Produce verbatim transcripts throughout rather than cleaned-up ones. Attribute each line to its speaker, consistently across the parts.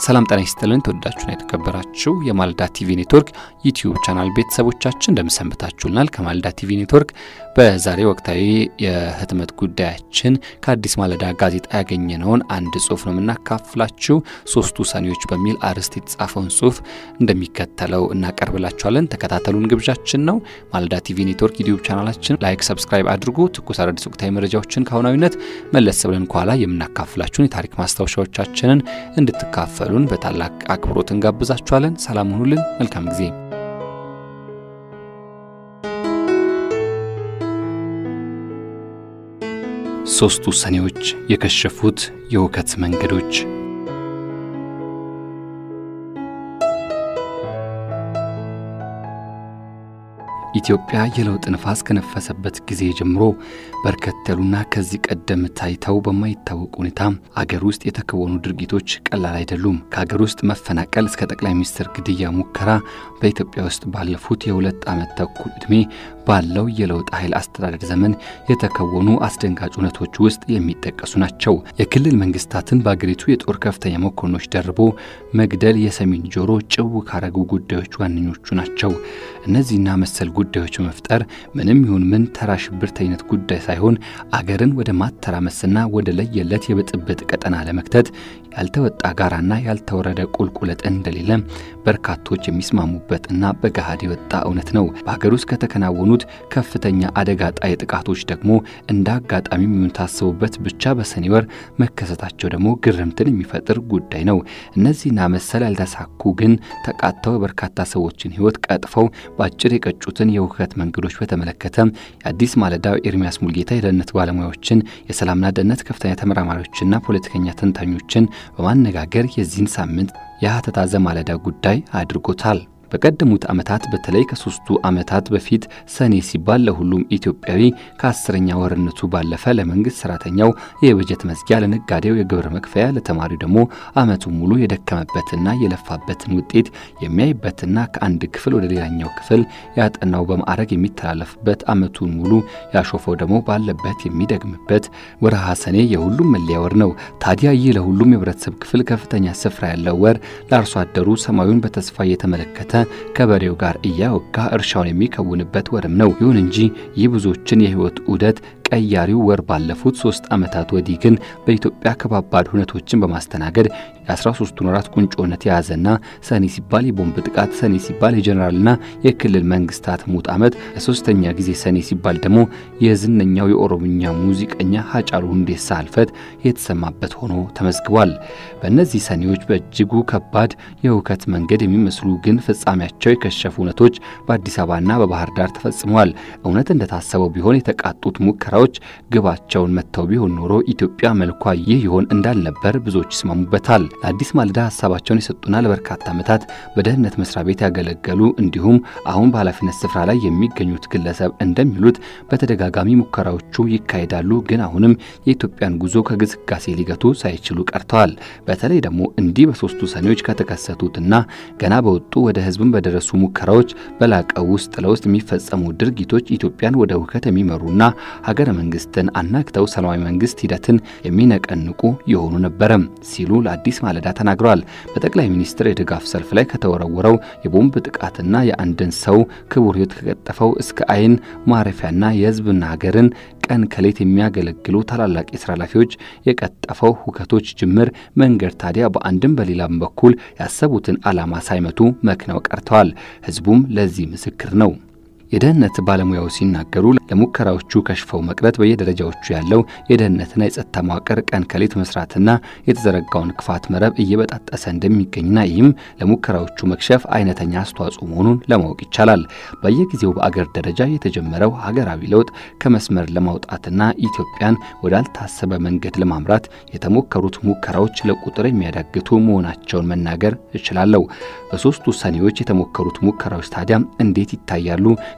Speaker 1: ሰላም ጤና ይስጥልን ተወዳችሁና የተከበራችሁ የማልዳ ቲቪ ኔትወርክ ዩቲዩብ ቻናል ቤተሰቦቻችን እንደምሰንብታችሁልናል ከማልዳ ቲቪ ኔትወርክ በዛሬ ወቅታዊ የህትመት ጉዳያችን ከአዲስ ማለዳ ጋዜጣ ያገኘነውን አንድ ጽሑፍ ነው እናካፍላችሁ ሶስቱ ሠኔዎች በሚል አርዕስት የተጻፈውን ጽሑፍ እንደሚከተለው እናቀርብላችኋለን ተከታተሉን ግብዣችን ነው ማልዳ ቲቪ ኔትወርክ ዩቲዩብ ቻናላችን ላይክ ሰብስክራይብ አድርጉ ትኩስ አዳዲስ ወቅታዊ መረጃዎችን ከአሁናዊነት መለስ ብለን ኋላ የምናካፍላችሁን የታሪክ ማስታወሻዎቻችንን እንድትካፈሉን በታላቅ አክብሮት እንጋብዛችኋለን ሰላም ሁኑልን መልካም ጊዜ ሶስቱ ሠኔዎች የከሸፉት የወከት መንገዶች ኢትዮጵያ የለውጥ ንፋስ ከነፈሰበት ጊዜ ጀምሮ በርከተሉና ከዚህ ቀደም ታይተው በማይታወቅ ሁኔታ አገር ውስጥ የተከወኑ ድርጊቶች ቀላል አይደሉም ከአገር ውስጥ መፈናቀል እስከ ጠቅላይ ሚኒስትር ግድያ ሙከራ በኢትዮጵያ ውስጥ ባለፉት የሁለት ዓመት ተኩል እድሜ ባለው የለውጥ ኃይል አስተዳደር ዘመን የተከወኑ አስደንጋጭ ሁነቶች ውስጥ የሚጠቀሱ ናቸው የክልል መንግስታትን በአገሪቱ የጦር ከፍተኛ መኮንኖች ደርቦ መግደል የሰሜን ጆሮ ጭው ካረጉ ጉዳዮች ዋነኞቹ ናቸው እነዚህና መሰል ጉዳዮች መፍጠር ምንም ይሁን ምን ተራሽ ብርተኝነት ጉዳይ ሳይሆን አገርን ወደ ማተራመስና ወደ ለየለት የብጥብጥ ቀጠና ለመክተት ያልተወጣ ጋራና ያልተወረደ ቁልቁለት እንደሌለ በርካቶች የሚስማሙበትና በገሃድ የወጣ እውነት ነው በአገር ውስጥ ከተከናወኑት ከፍተኛ አደጋ ጣይ ጥቃቶች ደግሞ እንደ አጋጣሚ የሚታሰቡበት ብቻ በሰኔ ወር መከሰታቸው ደግሞ ግርምትን የሚፈጥር ጉዳይ ነው እነዚህና መሰል ያልተሳኩ ግን ተቃተው በርካታ ሰዎችን ህይወት ቀጥፈው ባጭር የቀጩትን የውከት መንገዶች በተመለከተ የአዲስ ማለዳው ኤርሚያስ ሙልጌታ የደህንነት ባለሙያዎችን የሰላምና ደህንነት ከፍተኛ ተመራማሪዎችና ፖለቲከኛ ተንታኞችን በማነጋገር የዚህን ሳምንት የሀተታ ዘማለዳ ጉዳይ አድርጎታል በቀደሙት አመታት በተለይ ከሶስቱ አመታት በፊት ሰኔ ሲባል ለሁሉም ኢትዮጵያዊ ከአስረኛ ወርነቱ ባለፈ ለመንግስት ሰራተኛው የበጀት መዝጊያ ለነጋዴው የግብር መክፈያ ለተማሪው ደግሞ አመቱን ሙሉ የደከመበትና የለፋበትን ውጤት የሚያይበትና ከአንድ ክፍል ወደ ሌላኛው ክፍል ያጠናው በማዕረግ የሚተላለፍበት አመቱን ሙሉ ያሾፈው ደግሞ ባለበት የሚደግምበት ወርሃ ሰኔ የሁሉም መለያ ወር ነው ታዲያ ይህ ለሁሉም የህብረተሰብ ክፍል ከፍተኛ ስፍራ ያለው ወር ለአርሶ አደሩ ሰማዩን በተስፋ የተመለከተ ከበሬው ጋር እያወጋ እርሻውን የሚከውንበት ወርም ነው ይሁን እንጂ የብዙዎችን የህይወት ዑደት ቀያሪው ወር ባለፉት ሶስት አመታት ወዲህ ግን በኢትዮጵያ ከባባድ ሁነቶችን በማስተናገድ የ13 ወራት ቁንጮነት ያዘና ሰኔ ሲባል የቦምብ ጥቃት ሰኔ ሲባል የጀነራልና የክልል መንግስታት ሙት አመት ለሶስተኛ ጊዜ ሰኔ ሲባል ደግሞ የዝነኛው የኦሮምኛ ሙዚቀኛ ሃጫሉ hundessa አልፈት የተሰማበት ሆኖ ተመዝግቧል በእነዚህ ሰኔዎች በእጅጉ ከባድ የውከት መንገድ የሚመስሉ ግን ፍጻሜያቸው የከሸፉ ሁነቶች በአዲስ አበባና በባህር ዳር ተፈጽመዋል እውነት እንደታሰበው ቢሆን የተቃጡት ሙከራዎች ግባቸውን መተው ቢሆን ኖሮ ኢትዮጵያ መልኳ ይህ ይሆን እንዳልነበር ብዙዎች ይስማሙበታል አዲስ ማለዳ ሐሳባቸውን የሰጡና ለበርካታ አመታት በደህንነት መስሪያ ቤት ያገለገሉ እንዲሁም አሁን በኃላፊነት ስፍራ ላይ የሚገኙት ግለሰብ እንደሚሉት በተደጋጋሚ ሙከራዎቹ ይካሄዳሉ ግን አሁንም የኢትዮጵያን ጉዞ ከግስጋሴ ሊገቱ ሳይችሉ ቀርተዋል በተለይ ደግሞ እንዲህ በሶስቱ ሠኔዎች ከተከሰቱትና ገና በወጡ ወደ ህዝብን በደረሱ ሙከራዎች በላቀው ውስጥ ለውስጥ የሚፈጸሙ ድርጊቶች ኢትዮጵያን ወደ ውከት የሚመሩና ሀገረ መንግስትን አናክተው ሰላማዊ መንግስት ሂደትን የሚነቀንቁ የሆኑ ነበርም ሲሉ ለአዲስ ማለዳ ተናግረዋል በጠቅላይ ሚኒስትር የድጋፍ ሰልፍ ላይ ከተወረወረው የቦምብ ጥቃትና የአንድን ሰው ክቡር ህይወት ከቀጠፈው እስከ አይን ማረፊያና የህዝብና ሀገርን ቀን ከሌት የሚያገለግሉ ታላላቅ የሥራ ኃላፊዎች የቀጠፈው ሁከቶች ጅምር መንገድ ታዲያ በአንድም በሌላም በኩል ያሰቡትን ዓላማ ሳይመቱ መክነው ቀርተዋል ህዝቡም ለዚህ ምስክር ነው የደህንነት ባለሙያው ሲናገሩ ለሙከራዎቹ ከሽፈው መቅረት በየደረጃዎቹ ያለው የደህንነትና የጸጥታ መዋቅር ቀን ከሌት መስራትና የተዘረጋውን ክፋት መረብ እየበጣጠሰ እንደሚገኝና ይህም ለሙከራዎቹ መክሸፍ አይነተኛ አስተዋጽኦ መሆኑን ለማወቅ ይቻላል በየጊዜው በአገር ደረጃ የተጀመረው ሀገራዊ ለውጥ ከመስመር ለማውጣትና ኢትዮጵያን ወዳልታሰበ መንገድ ለማምራት የተሞከሩት ሙከራዎች ለቁጥር የሚያዳግቱ መሆናቸውን መናገር ይችላል በሶስቱ ሠኔዎች የተሞከሩት ሙከራዎች ታዲያ እንዴት ይታያሉ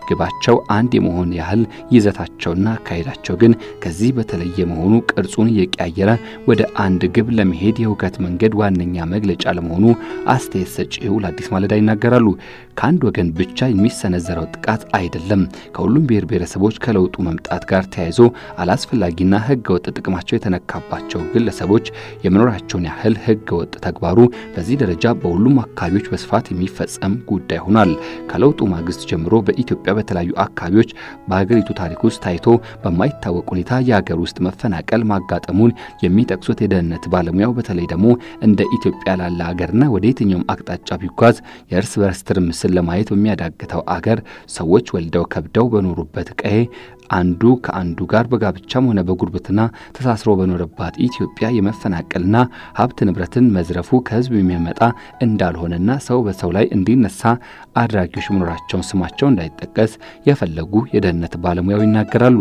Speaker 1: ግባቸው አንድ የመሆን ያህል ይዘታቸውና ካይዳቸው ግን ከዚህ በተለየ መሆኑ ቅርጹን የቀያየረ ወደ አንድ ግብ ለመሄድ የሁከት መንገድ ዋነኛ መግለጫ ለመሆኑ አስተያየት ሰጪው ለአዲስ ማለዳ ይናገራሉ። ከአንድ ወገን ብቻ የሚሰነዘረው ጥቃት አይደለም። ከሁሉም ብሔር ብሔረሰቦች ከለውጡ መምጣት ጋር ተያይዞ አላስፈላጊና ህገወጥ ጥቅማቸው የተነካባቸው ግለሰቦች የመኖራቸውን ያህል ህገወጥ ተግባሩ በዚህ ደረጃ በሁሉም አካባቢዎች በስፋት የሚፈጸም ጉዳይ ሆኗል። ከለውጡ ማግስት ጀምሮ በኢትዮጵያ በተለያዩ አካባቢዎች በሀገሪቱ ታሪክ ውስጥ ታይቶ በማይታወቅ ሁኔታ የሀገር ውስጥ መፈናቀል ማጋጠሙን የሚጠቅሱት የደህንነት ባለሙያው በተለይ ደግሞ እንደ ኢትዮጵያ ላለ ሀገርና ወደ የትኛውም አቅጣጫ ቢጓዝ የእርስ በርስ ትርምስን ለማየት በሚያዳግተው አገር ሰዎች ወልደው ከብደው በኖሩበት ቀዬ አንዱ ከአንዱ ጋር በጋብቻም ሆነ በጉርብትና ተሳስሮ በኖረባት ኢትዮጵያ የመፈናቀልና ሀብት ንብረትን መዝረፉ ከህዝብ የሚያመጣ እንዳልሆነና ሰው በሰው ላይ እንዲነሳ አድራጊዎች መኖራቸውን ስማቸው እንዳይጠቀስ የፈለጉ የደህንነት ባለሙያው ይናገራሉ።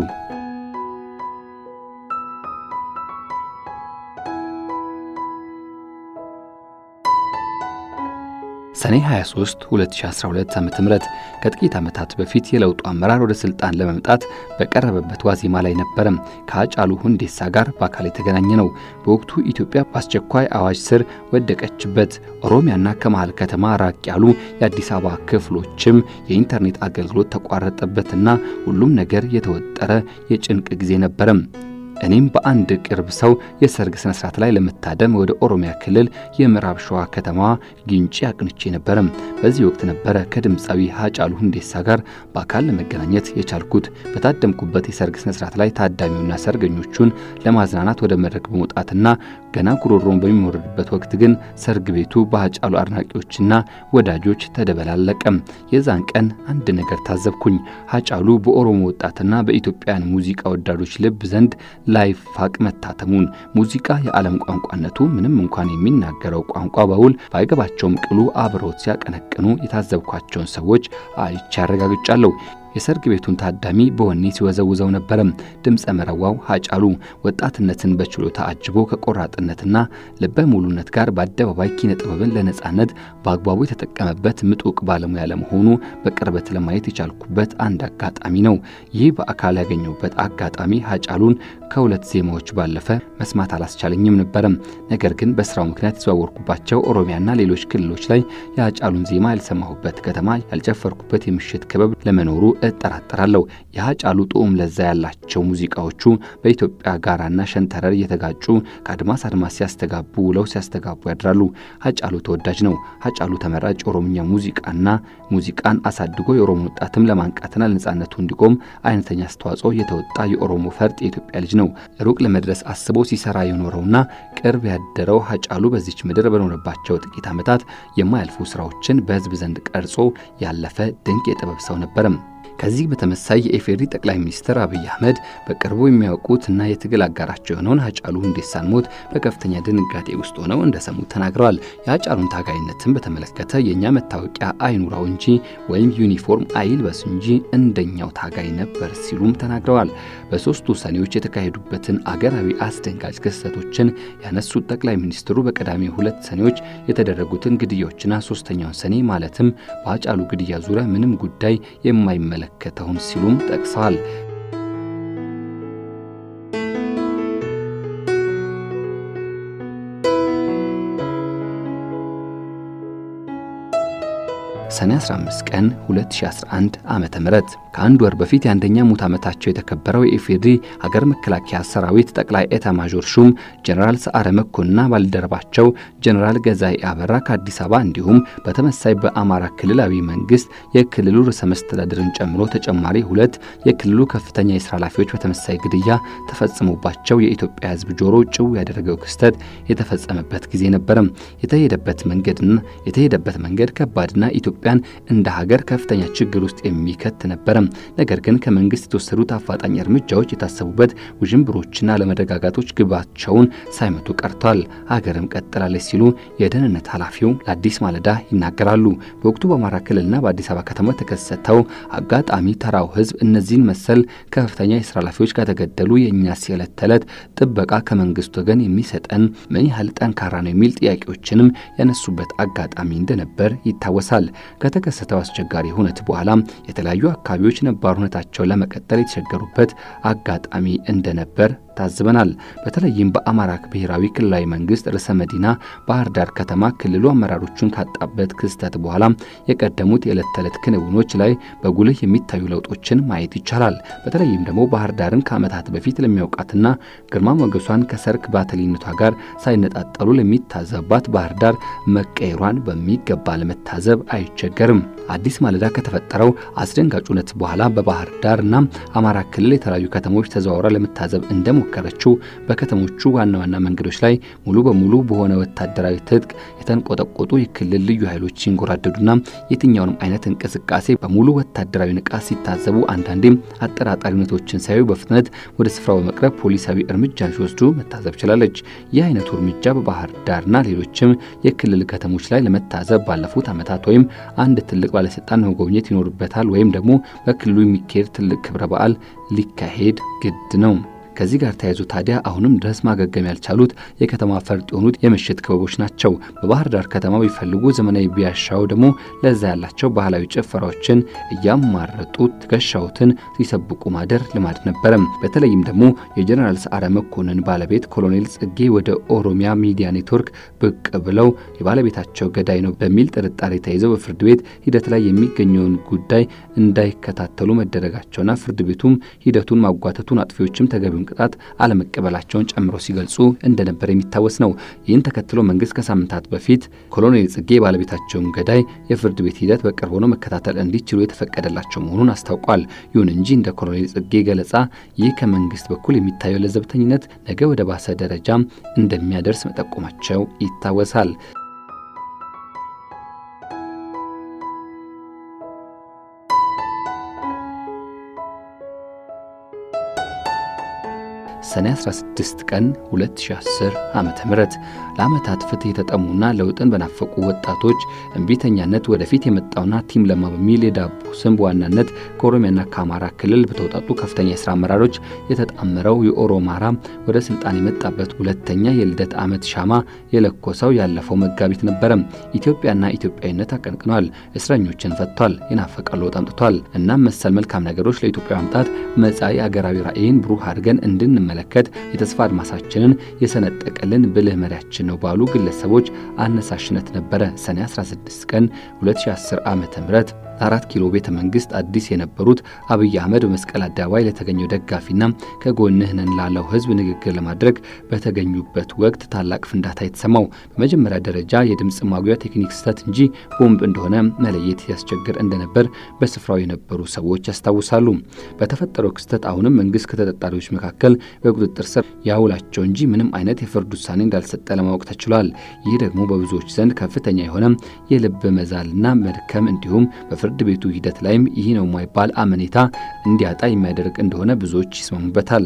Speaker 1: ሰኔ ሃያ ሶስት ሁለት ሺህ አስራ ሁለት ዓመተ ምህረት ከጥቂት ዓመታት በፊት የለውጡ አመራር ወደ ስልጣን ለመምጣት በቀረበበት ዋዜማ ላይ ነበር ከሃጫሉ ሁንዴሳ ጋር በአካል የተገናኘ ነው። በወቅቱ ኢትዮጵያ በአስቸኳይ አዋጅ ስር ወደቀችበት ኦሮሚያና ከመሃል ከተማ ራቅ ያሉ የአዲስ አበባ ክፍሎችም የኢንተርኔት አገልግሎት ተቋረጠበትና ሁሉም ነገር የተወጠረ የጭንቅ ጊዜ ነበር። እኔም በአንድ ቅርብ ሰው የሰርግ ስነ ስርዓት ላይ ለመታደም ወደ ኦሮሚያ ክልል የምዕራብ ሸዋ ከተማ ግንጪ አቅንቼ ነበር። በዚህ ወቅት ነበር ከድምጻዊ ሃጫሉ ሁንዴሳ ጋር በአካል ለመገናኘት የቻልኩት። በታደምኩበት የሰርግ ስነ ስርዓት ላይ ታዳሚውና ሰርገኞቹን ለማዝናናት ወደ መድረክ በመውጣትና ገና ጉሮሮን በሚወርድበት ወቅት ግን ሰርግ ቤቱ በሃጫሉ አድናቂዎችና ወዳጆች ተደበላለቀ። የዛን ቀን አንድ ነገር ታዘብኩኝ። ሃጫሉ በኦሮሞ ወጣትና በኢትዮጵያን ሙዚቃ ወዳጆች ልብ ዘንድ ላይፋቅ መታተሙን ሙዚቃ የዓለም ቋንቋነቱ ምንም እንኳን የሚናገረው ቋንቋ ባውል ባይገባቸውም ቅሉ አብሮት ሲያቀነቅኑ የታዘብኳቸውን ሰዎች አይቼ አረጋግጫለሁ። የሰርግ ቤቱን ታዳሚ በወኔ ሲወዘውዘው ነበር። ድምጸ መረዋው ሃጫሉ ወጣትነትን በችሎታ አጅቦ ከቆራጥነትና ልበ ሙሉነት ጋር በአደባባይ ኪነ ጥበብን ለነጻነት በአግባቡ የተጠቀመበት ምጡቅ ባለሙያ ለመሆኑ በቅርበት ለማየት የቻልኩበት አንድ አጋጣሚ ነው። ይህ በአካል ያገኘሁበት አጋጣሚ ሃጫሉን ከሁለት ዜማዎች ባለፈ መስማት አላስቻለኝም ነበር። ነገር ግን በስራው ምክንያት ተዘዋወርኩባቸው ኦሮሚያና ሌሎች ክልሎች ላይ የሃጫሉን ዜማ ያልሰማሁበት ከተማ ያልጨፈርኩበት የምሽት ክበብ ለመኖሩ እጠራጠራለሁ። የሃጫሉ ጦም ለዛ ያላቸው ሙዚቃዎቹ በኢትዮጵያ ጋራና ሸንተረር እየተጋጩ ከአድማስ አድማስ ሲያስተጋቡ ውለው ሲያስተጋቡ ያድራሉ። ሃጫሉ ተወዳጅ ነው። ሃጫሉ ተመራጭ ኦሮምኛ ሙዚቃና ሙዚቃን አሳድጎ የኦሮሞ ወጣትም ለማንቃትና ለነጻነቱ እንዲቆም አይነተኛ አስተዋጽኦ የተወጣ የኦሮሞ ፈርጥ የኢትዮጵያ ልጅ ነው። ሩቅ ለመድረስ አስቦ ሲሰራ የኖረውና ቅርብ ያደረው ሃጫሉ በዚች ምድር በኖረባቸው ጥቂት ዓመታት የማያልፉ ስራዎችን በህዝብ ዘንድ ቀርጾ ያለፈ ድንቅ የጥበብ ሰው ነበር። ከዚህ በተመሳይ የኢፌሪ ጠቅላይ ሚኒስትር አብይ አህመድ በቅርቡ የሚያውቁትና የትግል አጋራቸው የሆነውን ሃጫሉ ሁንዴሳን ሞት በከፍተኛ ድንጋጤ ውስጥ ሆነው እንደሰሙ ተናግረዋል። የሃጫሉን ታጋይነትን በተመለከተ የኛ መታወቂያ አይኑራው እንጂ ወይም ዩኒፎርም አይልበስ እንጂ እንደኛው ታጋይ ነበር ሲሉም ተናግረዋል። በሶስቱ ሰኔዎች የተካሄዱበትን አገራዊ አስደንጋጭ ክስተቶችን ያነሱት ጠቅላይ ሚኒስትሩ በቀዳሚ ሁለት ሰኔዎች የተደረጉትን ግድያዎችና ሶስተኛው ሰኔ ማለትም በሃጫሉ ግድያ ዙሪያ ምንም ጉዳይ የማይመለ ከተውን ሲሉም ጠቅሰዋል። ሰኔ አስራ አምስት ቀን ሁለት ሺህ አስራ አንድ ዓመተ ምህረት ከአንድ ወር በፊት የአንደኛ ሙት ዓመታቸው የተከበረው የኢፌዴሪ ሀገር መከላከያ ሰራዊት ጠቅላይ ኤታ ማዦር ሹም ጀነራል ሰዓረ መኮንንና ባልደረባቸው ጀነራል ገዛኢ አበራ ከአዲስ አበባ እንዲሁም በተመሳይ በአማራ ክልላዊ መንግስት የክልሉ ርዕሰ መስተዳድርን ጨምሮ ተጨማሪ ሁለት የክልሉ ከፍተኛ የሥራ ኃላፊዎች በተመሳይ ግድያ ተፈጽሞባቸው የኢትዮጵያ ሕዝብ ጆሮ ጭው ያደረገው ክስተት የተፈጸመበት ጊዜ ነበር። የተሄደበት መንገድና የተሄደበት መንገድ ከባድና ኢትዮጵያን እንደ ሀገር ከፍተኛ ችግር ውስጥ የሚከት ነበር። ነገር ግን ከመንግስት የተወሰዱት አፋጣኝ እርምጃዎች የታሰቡበት ውዥንብሮችና ለመደጋጋቶች ግባቸውን ሳይመቱ ቀርተዋል። ሀገርም ቀጥላለች ሲሉ የደህንነት ኃላፊው ለአዲስ ማለዳ ይናገራሉ። በወቅቱ በአማራ ክልልና በአዲስ አበባ ከተማ ተከሰተው አጋጣሚ ተራው ህዝብ እነዚህን መሰል ከፍተኛ የሥራ ኃላፊዎች ከተገደሉ የኛስ የዕለት ተዕለት ጥበቃ ከመንግስት ወገን የሚሰጠን ምን ያህል ጠንካራ ነው የሚል ጥያቄዎችንም ያነሱበት አጋጣሚ እንደነበር ይታወሳል። ከተከሰተው አስቸጋሪ ሁነት በኋላ የተለያዩ አካባቢዎች ነባር ሁነታቸውን ለመቀጠል የተቸገሩበት አጋጣሚ እንደነበር ታዝበናል። በተለይም በአማራ ብሔራዊ ክልላዊ መንግስት ርዕሰ መዲና ባህር ዳር ከተማ ክልሉ አመራሮቹን ካጣበት ክስተት በኋላ የቀደሙት የዕለት ተዕለት ክንውኖች ላይ በጉልህ የሚታዩ ለውጦችን ማየት ይቻላል። በተለይም ደግሞ ባህር ዳርን ከዓመታት በፊት ለሚያውቃትና ግርማ ሞገሷን ከሰርክ ባተሊነቷ ጋር ሳይነጣጠሉ ለሚታዘባት ባህር ዳር መቀየሯን በሚገባ ለመታዘብ አይቸገርም። አዲስ ማለዳ ከተፈጠረው አስደንጋጭ ሁነት በኋላ በባህር ዳርና አማራ ክልል የተለያዩ ከተሞች ተዘዋውራ ለመታዘብ እንደሞከረችው በከተሞቹ ዋና ዋና መንገዶች ላይ ሙሉ በሙሉ በሆነ ወታደራዊ ትጥቅ የተንቆጠቆጡ የክልል ልዩ ኃይሎች ሲንጎራደዱና የትኛውንም አይነት እንቅስቃሴ በሙሉ ወታደራዊ ንቃት ሲታዘቡ አንዳንዴም አጠራጣሪ ሁነቶችን ሳይዩ በፍጥነት ወደ ስፍራው በመቅረብ ፖሊሳዊ እርምጃን ሲወስዱ መታዘብ ችላለች። ይህ አይነቱ እርምጃ በባህር ዳርና ሌሎችም የክልል ከተሞች ላይ ለመታዘብ ባለፉት ዓመታት ወይም አንድ ትልቅ ባለስልጣን መጎብኘት ይኖርበታል ወይም ደግሞ በክልሉ የሚካሄድ ትልቅ ክብረ በዓል ሊካሄድ ግድ ነው። ከዚህ ጋር ተያይዞ ታዲያ አሁንም ድረስ ማገገም ያልቻሉት የከተማ ፈርጥ የሆኑት የምሽት ክበቦች ናቸው። በባህር ዳር ከተማ ቢፈልጉ ዘመናዊ ቢያሻው ደግሞ ለዛ ያላቸው ባህላዊ ጭፈራዎችን እያማረጡ ትከሻውትን ሲሰብቁ ማደር ልማድ ነበር። በተለይም ደግሞ የጀነራል ሰዓረ መኮንን ባለቤት ኮሎኔል ጽጌ ወደ ኦሮሚያ ሚዲያ ኔትወርክ ብቅ ብለው የባለቤታቸው ገዳይ ነው በሚል ጥርጣሬ ተይዘው በፍርድ ቤት ሂደት ላይ የሚገኘውን ጉዳይ እንዳይከታተሉ መደረጋቸውና ፍርድ ቤቱም ሂደቱን ማጓተቱን አጥፊዎችም ተገቢውን ቅጣት አለመቀበላቸውን ጨምሮ ሲገልጹ እንደነበር የሚታወስ ነው። ይህን ተከትሎ መንግስት ከሳምንታት በፊት ኮሎኔል ጽጌ ባለቤታቸውን ገዳይ የፍርድ ቤት ሂደት በቅርብ ሆኖ መከታተል እንዲችሉ የተፈቀደላቸው መሆኑን አስታውቋል። ይሁን እንጂ እንደ ኮሎኔል ጽጌ ገለጻ ይህ ከመንግስት በኩል የሚታየው ለዘብተኝነት ነገ ወደ ባሰ ደረጃ እንደሚያደርስ መጠቆማቸው ይታወሳል። ሰኔ አስራ ስድስት ቀን ሁለት ሺህ አስር ዓመተ ምህረት ለዓመታት ፍትህ የተጠሙና ለውጥን በናፈቁ ወጣቶች እንቢተኛነት ወደፊት የመጣውና ቲም ለማ በሚል የዳቦ ስም በዋናነት ከኦሮሚያና ከአማራ ክልል በተውጣጡ ከፍተኛ የሥራ አመራሮች የተጣመረው የኦሮማራ ወደ ስልጣን የመጣበት ሁለተኛ የልደት ዓመት ሻማ የለኮሰው ያለፈው መጋቢት ነበር። ኢትዮጵያና ኢትዮጵያዊነት አቀንቅኗል። እስረኞችን ፈቷል። የናፈቀው ለውጥ አምጥቷል። እና መሰል መልካም ነገሮች ለኢትዮጵያ ማምጣት መጻኢ አገራዊ ራዕይን ብሩህ አድርገን እንድንመለከት የተስፋ አድማሳችንን የሰነጠቀልን ብልህ መሪያችን ነው ባሉ ግለሰቦች አነሳሽነት ነበር ሰኔ አስራ ስድስት ቀን ሁለት ሺህ አስር ዓመተ ምህረት አራት ኪሎ ቤተ መንግስት አዲስ የነበሩት አብይ አህመድ በመስቀል አደባባይ ለተገኘው ደጋፊና ከጎንህ ነን ላለው ህዝብ ንግግር ለማድረግ በተገኙበት ወቅት ታላቅ ፍንዳታ የተሰማው በመጀመሪያ ደረጃ የድምጽ ማጉያ ቴክኒክ ስህተት እንጂ ቦምብ እንደሆነ መለየት ያስቸግር እንደነበር በስፍራው የነበሩ ሰዎች ያስታውሳሉ። በተፈጠረው ክስተት አሁንም መንግስት ከተጠርጣሪዎች መካከል በቁጥጥር ስር ያውላቸው እንጂ ምንም አይነት የፍርድ ውሳኔ እንዳልሰጠ ለማወቅ ተችሏል። ይህ ደግሞ በብዙዎች ዘንድ ከፍተኛ የሆነ የልብ መዛልና መድከም እንዲሁም ፍርድ ቤቱ ሂደት ላይም ይህ ነው የማይባል አመኔታ እንዲያጣ የሚያደርግ እንደሆነ ብዙዎች ይስማሙበታል።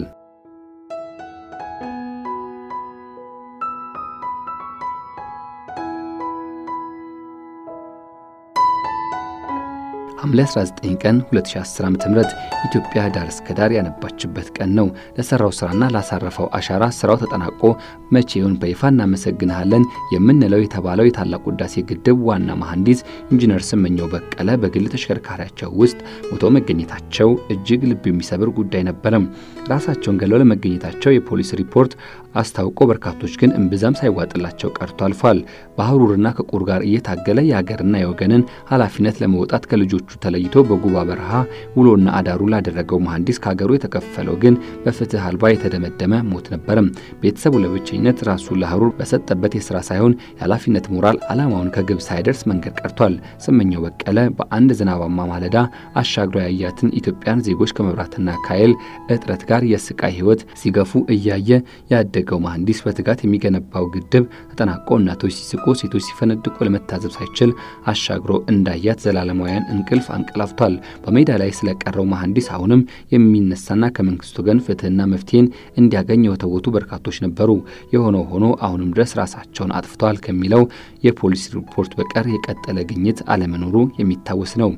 Speaker 1: ሐምሌ አስራ ዘጠኝ ቀን ሁለት ሺህ አስር ዓመተ ምህረት ኢትዮጵያ ዳር እስከ ዳር ያነባችበት ቀን ነው። ለሰራው ስራና ላሳረፈው አሻራ ስራው ተጠናቆ መቼውን በይፋ እናመሰግናለን የምንለው የተባለው የታላቁ ህዳሴ ግድብ ዋና መሐንዲስ ኢንጂነር ስመኘው በቀለ በግል ተሽከርካሪያቸው ውስጥ ሞተው መገኘታቸው እጅግ ልብ የሚሰብር ጉዳይ ነበር። ራሳቸውን ገለው ለመገኘታቸው የፖሊስ ሪፖርት አስታውቆ በርካቶች ግን እንብዛም ሳይዋጥላቸው ቀርቶ አልፏል። በሐሩርና ከቁር ጋር እየታገለ ያገርና የወገንን ኃላፊነት ለመውጣት ከልጆቹ ተለይቶ በጉባ በረሃ ውሎና አዳሩ ላደረገው መሐንዲስ ካገሩ የተከፈለው ግን በፍትህ አልባ የተደመደመ ሞት ነበር። ቤተሰቡ ለብቸኝነት ራሱ ለሐሩር በሰጠበት የሥራ ሳይሆን የኃላፊነት ሞራል ዓላማውን ከግብ ሳይደርስ መንገድ ቀርቷል። ስመኘው በቀለ በአንድ ዝናባማ ማለዳ አሻግሮ ያያትን ኢትዮጵያን ዜጎች ከመብራትና ካይል እጥረት ጋር የስቃይ ህይወት ሲገፉ እያየ ያደገው መሐንዲስ በትጋት የሚገነባው ግድብ ተጠናቆ እናቶች ሲስቁ ሴቶች ሲፈነድቁ ለመታዘብ ሳይችል አሻግሮ እንዳያት ዘላለማውያን እንቅልፍ አንቀላፍቷል። በሜዳ ላይ ስለቀረው መሐንዲስ አሁንም የሚነሳና ከመንግስቱ ገን ፍትህና መፍትሄን እንዲያገኝ የተወቱ በርካቶች ነበሩ። የሆነው ሆኖ አሁንም ድረስ ራሳቸውን አጥፍተዋል ከሚለው የፖሊስ ሪፖርት በቀር የቀጠለ ግኝት አለመኖሩ የሚታወስ ነው።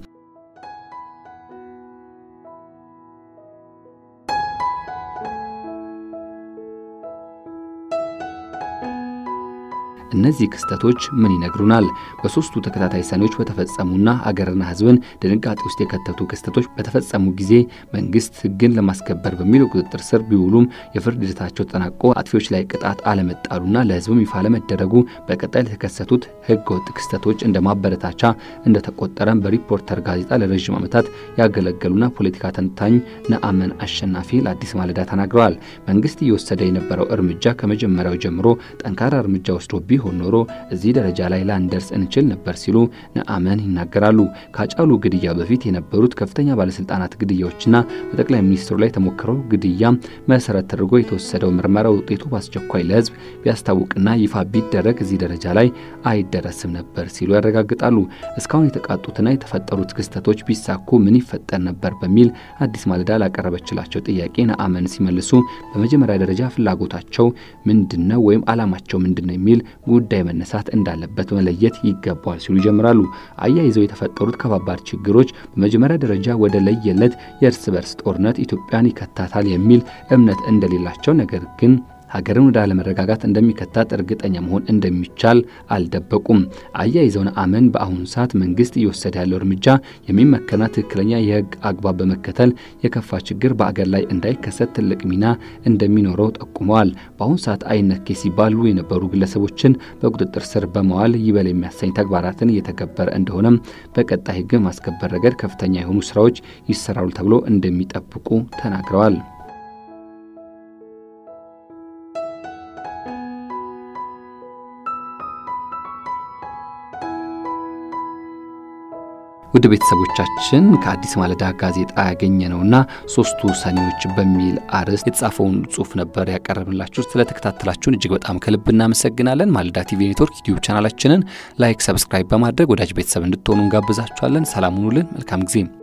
Speaker 1: እነዚህ ክስተቶች ምን ይነግሩናል? በሶስቱ ተከታታይ ሰኔዎች በተፈጸሙና አገርና ህዝብን ድንጋጤ ውስጥ የከተቱ ክስተቶች በተፈጸሙ ጊዜ መንግስት ህግን ለማስከበር በሚለው ቁጥጥር ስር ቢውሉም የፍርድ ሂደታቸው ተጠናቆ አጥፊዎች ላይ ቅጣት አለመጣሉና ለህዝብም ይፋ ለመደረጉ በቀጣይ የተከሰቱት ህገወጥ ክስተቶች እንደማበረታቻ እንደተቆጠረም በሪፖርተር ጋዜጣ ለረጅም ዓመታት ያገለገሉና ፖለቲካ ተንታኝ ነአመን አሸናፊ ለአዲስ ማለዳ ተናግረዋል። መንግስት እየወሰደ የነበረው እርምጃ ከመጀመሪያው ጀምሮ ጠንካራ እርምጃ ወስዶ ቢሆን ኖሮ እዚህ ደረጃ ላይ ላንደርስ እንችል ነበር ሲሉ ነአመን ይናገራሉ። ካጫሉ ግድያ በፊት የነበሩት ከፍተኛ ባለስልጣናት ግድያዎችና በጠቅላይ ሚኒስትሩ ላይ ተሞክረው ግድያ መሰረት ተደርጎ የተወሰደው ምርመራ ውጤቱ በአስቸኳይ ለህዝብ ቢያስታውቅና ይፋ ቢደረግ እዚህ ደረጃ ላይ አይደረስም ነበር ሲሉ ያረጋግጣሉ። እስካሁን የተቃጡትና የተፈጠሩት ክስተቶች ቢሳኩ ምን ይፈጠር ነበር በሚል አዲስ ማለዳ ላቀረበችላቸው ጥያቄ ነአመን ሲመልሱ በመጀመሪያ ደረጃ ፍላጎታቸው ምንድነው ወይም አላማቸው ምንድነው የሚል ጉዳይ መነሳት እንዳለበት መለየት ይገባል ሲሉ ጀምራሉ። አያይዘው የተፈጠሩት ከባባድ ችግሮች በመጀመሪያ ደረጃ ወደ ለየለት የእርስ በርስ ጦርነት ኢትዮጵያን ይከታታል የሚል እምነት እንደሌላቸው ነገር ግን ሀገርን ወደ አለመረጋጋት እንደሚከታት እርግጠኛ መሆን እንደሚቻል አልደበቁም። አያይዘው ነአመን በአሁኑ ሰዓት መንግስት እየወሰደ ያለው እርምጃ የሚመከና ትክክለኛ የህግ አግባብ በመከተል የከፋ ችግር በአገር ላይ እንዳይከሰት ትልቅ ሚና እንደሚኖረው ጠቁመዋል። በአሁኑ ሰዓት አይነኬ ሲባሉ የነበሩ ግለሰቦችን በቁጥጥር ስር በመዋል ይበል የሚያሰኝ ተግባራትን እየተገበረ እንደሆነም በቀጣይ ህግ ማስከበር ረገድ ከፍተኛ የሆኑ ስራዎች ይሰራሉ ተብሎ እንደሚጠብቁ ተናግረዋል። ውድ ቤተሰቦቻችን ከአዲስ ማለዳ ጋዜጣ ያገኘነውና ሶስቱ ሰኔዎች በሚል አርዕስት የተጻፈውን ጽሑፍ ነበር ያቀረብንላችሁ። ስለተከታተላችሁን እጅግ በጣም ከልብ እናመሰግናለን። ማለዳ ቲቪ ኔትወርክ ዩቲዩብ ቻናላችንን ላይክ፣ ሰብስክራይብ በማድረግ ወዳጅ ቤተሰብ እንድትሆኑ እንጋብዛችኋለን። ሰላም ሁኑልን። መልካም ጊዜ